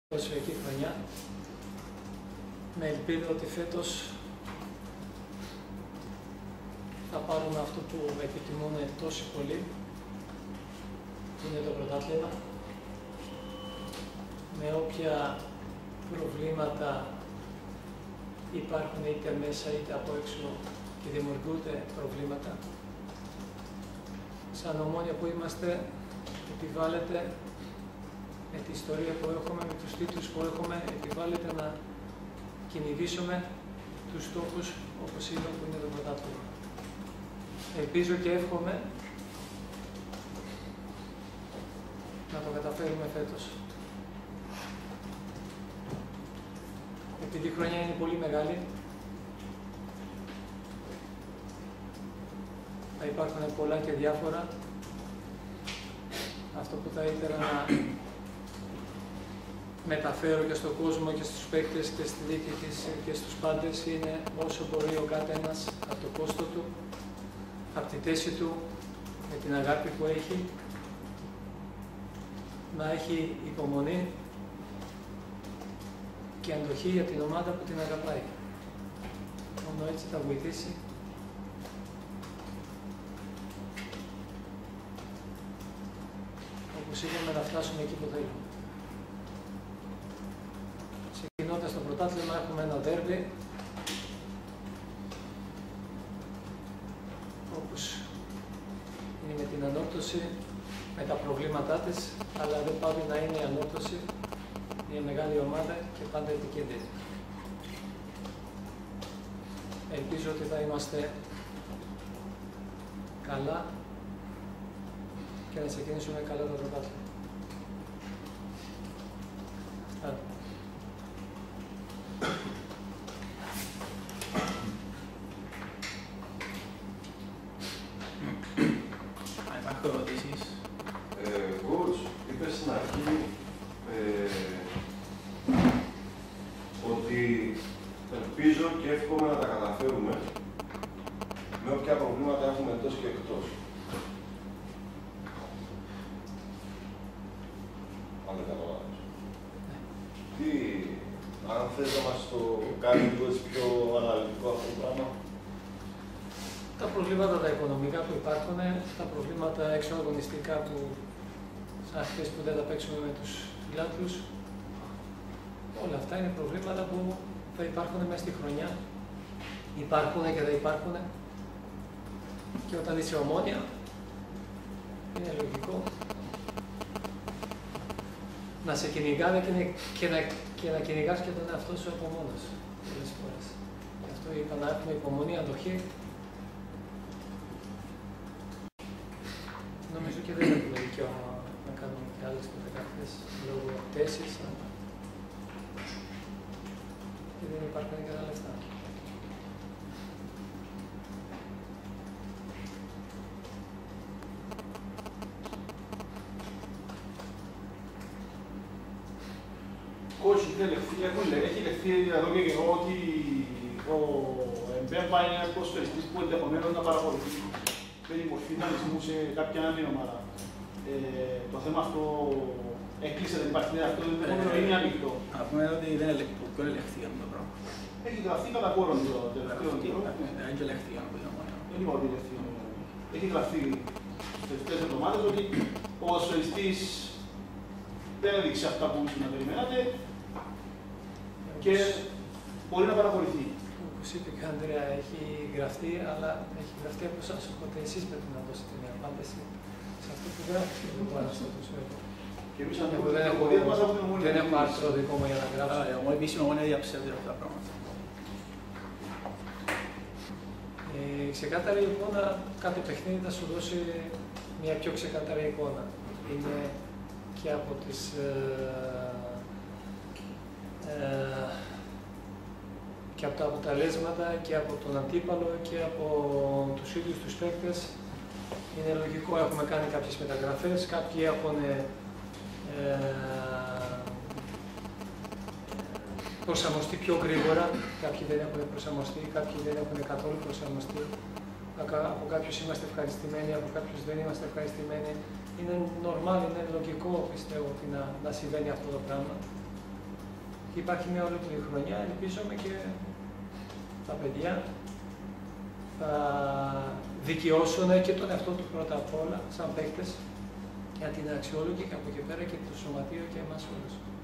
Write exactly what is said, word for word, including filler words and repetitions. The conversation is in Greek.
ποδοσφαιρική χρονιά, με ελπίδα ότι φέτος θα πάρουμε αυτό που επιθυμούν τόσοι πολλοί, που είναι το πρωτάθλημα, με όποια προβλήματα υπάρχουν είτε μέσα είτε από έξω και δημιουργούνται προβλήματα. Σαν Ομόνοια που είμαστε, επιβάλλεται με τη ιστορία που έχουμε, με τους τίτλους που έχουμε, επιβάλλεται να κυνηγήσουμε τους στόχους, όπως είπα, που είναι το πρωτάθλημα. Ελπίζω και εύχομαι να το καταφέρουμε φέτος. Επειδή η χρονιά είναι πολύ μεγάλη, θα υπάρχουν πολλά και διάφορα. Αυτό που θα ήθελα να μεταφέρω και στον κόσμο και στους παίκτες και στη διοίκηση και στους πάντες είναι όσο μπορεί ο κάθε ένας από το κόστο του, από τη θέση του, με την αγάπη που έχει, να έχει υπομονή και αντοχή για την ομάδα που την αγαπάει. Μόνο έτσι θα βοηθήσει όπως είπαμε να φτάσουμε εκεί που θέλουμε. Ξεκινώντας το πρωτάθλημα έχουμε ένα ντέρμπι όπως είναι με την ανόρθωση, με τα προβλήματά της, αλλά δεν πάει να είναι η ανόρθωση, μια μεγάλη ομάδα και πάντα επικίνδυνη. Ελπίζω ότι θα είμαστε καλά και να ξεκινήσουμε καλά το πρωτάθλημα. Αυτά. Υπάρχουν ερωτήσεις. Coach, είπες στην αρχή ε, ότι ελπίζω και εύχομαι να τα καταφέρουμε με όποια προβλήματα έχουμε εντός και εκτός. Αν δεν καταλάβεις. Τι, αν θες να μας το κάνει λίγο πιο αναλυτικό αυτό το πράγμα. Τα προβλήματα τα οικονομικά που υπάρχουν, τα προβλήματα εξωαγωνιστικά που σαν αυτές που δεν θα παίξουμε με τους φιλάθλους, όλα αυτά είναι προβλήματα που θα υπάρχουν μέσα στη χρονιά. Υπάρχουν και θα υπάρχουν. Και όταν είσαι Ομόνοια, είναι λογικό να σε κυνηγάνε και, και, να, και να κυνηγάς και τον εαυτό σου από μόνος πολλές φορές. Γι' αυτό είπα να έχουμε υπομονή, αντοχή. Νομίζω και δεν έχουμε δικαίωμα να κάνουμε και άλλες μεταγραφές λόγω θέσης, αλλά και δεν υπάρχουν και τα λεφτά. Κότσι, έχει λεχθεί εδώ και καιρό ότι ο Εμπέμπα είναι ένας ποδοσφαιριστής που ενδεχομένως να παρακολουθεί με τη μορφή δανεισμού σε κάποια άλλη ομάδα. Ε, το θέμα αυτό έκλεισε, δεν υπάρχει αυτό, δεν είναι ανοιχτό. Να πούμε ότι δεν ελεγχθεί, δεν ελεγχθεί αυτό το πράγμα. Έχει γραφτεί κατά κόρον το τελευταίο καιρό. Δεν ελεγχθεί αυτό το πράγμα. Δεν είπα ότι ελεγχθεί. Έχει γραφτεί στις τελευταίες εβδομάδες ότι ο ποδοσφαιριστής δεν έδειξε αυτά που ήσουν να περιμένατε και μπορεί να παρακολουθεί. Όπως είπε και ο Ανδρέα, έχει γραφτεί, αλλά έχει γραφτεί από εσάς, οπότε εσείς πρέπει να δώσετε μια απάντηση σε αυτό που γράφει και δεν πάρω στο τόσο έργο. Δεν έχω, δεν έχω άρθρο δικό μου για να γράψω. Εγώ επίσημα μόνο διαψεύδω αυτά τα πράγματα. Η ξεκάθαρη εικόνα, κάθε παιχνίδι θα σου δώσει μια πιο ξεκάθαρη εικόνα. Είναι και από τις ε, ε, και από τα αποτελέσματα και από τον αντίπαλο και από τους ίδιους τους παίκτες. Είναι λογικό, έχουμε κάνει κάποιες μεταγραφές, κάποιοι έχουν ε, προσαρμοστεί πιο γρήγορα, κάποιοι δεν έχουν προσαρμοστεί, κάποιοι δεν έχουν καθόλου προσαρμοστεί. Από κάποιους είμαστε ευχαριστημένοι, από κάποιους δεν είμαστε ευχαριστημένοι. Είναι normal, είναι λογικό πιστεύω ότι να, να συμβαίνει αυτό το πράγμα. Και υπάρχει μια ολόκληρη χρονιά, ελπίζομαι και τα παιδιά θα δικαιώσουν και τον εαυτό του πρώτα απ' όλα, σαν παίκτες, για την αξιόλογη και από εκεί πέρα και το σωματείο και εμάς όλους.